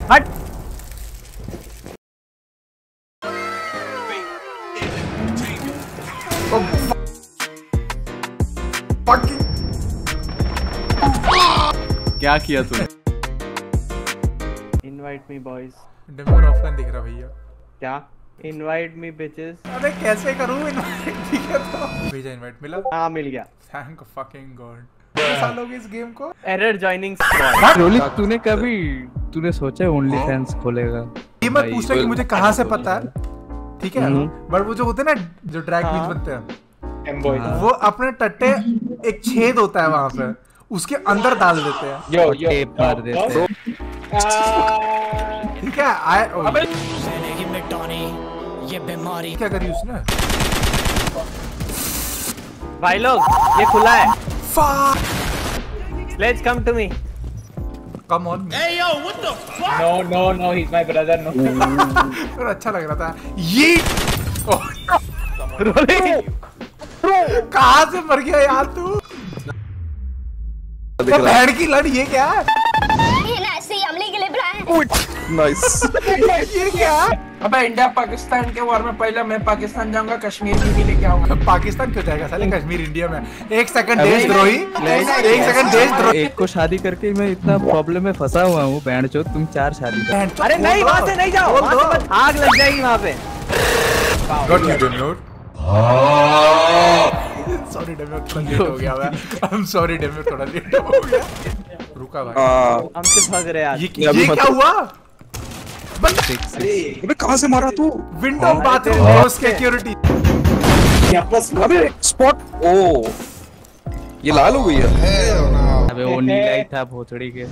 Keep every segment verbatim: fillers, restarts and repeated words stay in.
हट। क्या किया तूने? Invite me boys. Demure offline दिख रहा भैया। क्या? Invite me bitches. अबे कैसे करूं इनवाइट? ठीक है तो भेजा इनवाइट मिला? हाँ मिल गया। Thank fucking god. कितने साल हो गए इस गेम को? Error joining squad. रोली तूने कभी तूने सोचा है ओनली फैंस खोलेगा? ये मत पूछना कि मुझे कहां से पता है, ठीक है? बट वो जो होते हैं ना जो ड्रैग क्वींस बनते हैं, वो अपने टट्टे एक छेद होता है वहां पे, उसके अंदर डाल देते हैं। यो यो टेप मार देते हैं। ठीक है? आए अबे ही मिटानी ये बीमारी। क्या करी उसने? भाई लोग ये खुला है। Fuck! Let's come to me. Come on. Hey yo, what the fuck? No no no, he's my brother. No. पर अच्छा लग रहा था ये। रोली कहाँ से मर गया यार तू? बहन की लड़ ये क्या है? अमले के लिए बुलाया है। नाइस। ये क्या? अबे इंडिया पाकिस्तान के वॉर में पहले मैं पाकिस्तान जाऊंगा, कश्मीर भी लेके आऊंगा। पाकिस्तान क्यों जाएगा साले? कश्मीर इंडिया में। एक सेकंड देशद्रोही, एक सेकंड देशद्रोही। एक को शादी करके मैं इतना प्रॉब्लम में फंसा हुआ हूँ। बहन चो तुम चार शादी कर। अरे नहीं वहाँ से नहीं जाओ, वहाँ से मत, आग लग जाएगी वहाँ पे। Got you, Demure. Sorry Demure, थोड़ा लेट हो गया मैं। I'm sorry Demure, थोड़ा लेट हो गया। रुका भाई। हमसे भाग रहे आज। ये ये क्या हुआ? अबे कहाँ से मारा तू? Window bathroom no security. अबे स्पॉट। ओ ये लाल हो गई है। अबे वो नीला ही था भोसड़ी के।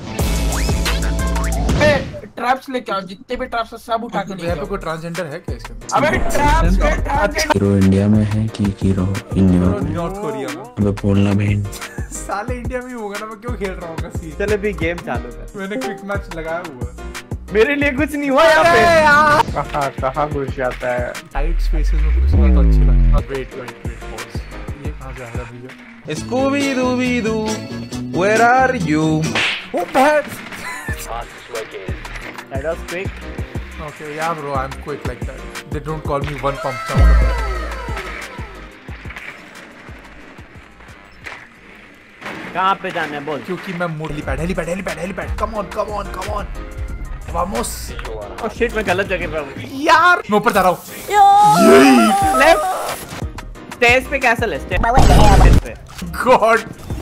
ट्रैप्स लेके आओ, जितने भी ट्रैप्स है सब उठा के लेके यहाँ पे आओ। कोई ट्रांसजेंडर है क्या इसके अंदर? अबे ट्रैप्स पे ट्रैप्स। हीरो इंडिया में है कि हीरो न्यूयॉर्क नॉर्थ कोरिया में। अबे बोलना बहन। साले इंडिया में ही होगा ना, मैं क्यों खेल रहा हूँ सी? चले भी गेम चालू कर। मैंने क्विक मैच लगाया हुआ है। मेरे लिए कुछ नहीं हुआ यहाँ पे। कहाँ कहाँ घुस जाता है? टाइट स्पेसेस में घुसना तो अच्छी लगता है। Wait wait wait pause. ये कहाँ जा रहा है भैया? Scooby dooby doo where are you? Oh bad. That was quick. Okay, yeah bro, I'm quick like that. They don't call me one pump chump. कहाँ पे जाना है बोल? क्योंकि मैं मोड़ helipad helipad helipad helipad come on come on come on वामोस। Oh shit, मैं गलत जगह पे हूँ यार। मैं ऊपर जा रहा हूँ। लेफ्ट स्टेज पे कैसल है? स्टेज पे। गॉड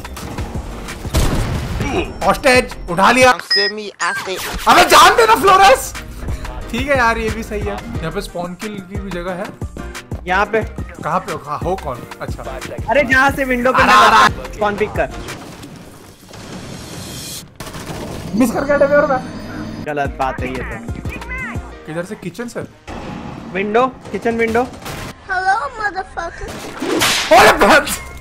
हॉस्टेज उठा लिया। अबे जान देना फ्लोरेंस। ठीक है यार, ये भी सही है। यहाँ पे स्पॉन किल की भी जगह है। यहाँ पे कहाँ पे हो? हो कौन? अच्छा अरे जहाँ से विंडो पे स्पॉन पिक कर। मिस कर गया डेवियर में। गलत बात है ये तो। किधर से? किचन से? Window, kitchen window. Hello motherfucker. ओए